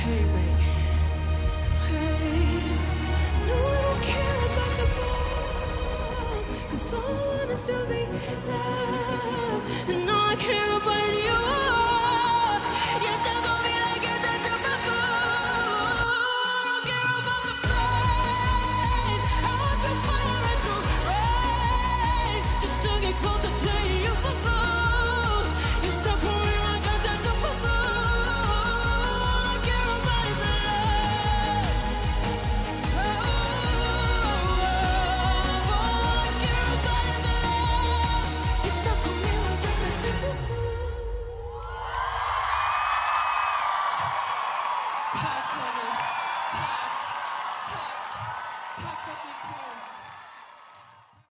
Hey mate, hey, no I don't care about the ball, 'cause all I want is to be loved, and all I care about is you. You're still gonna be like you're that difficult. I don't care about the pain, I want the fire and the rain, just to get closer to you. You're stuck on me like you're that difficult. All I care about is love. All I care about is love. You're stuck on me like you're that difficult. Tack hörni, tack för att ni kom.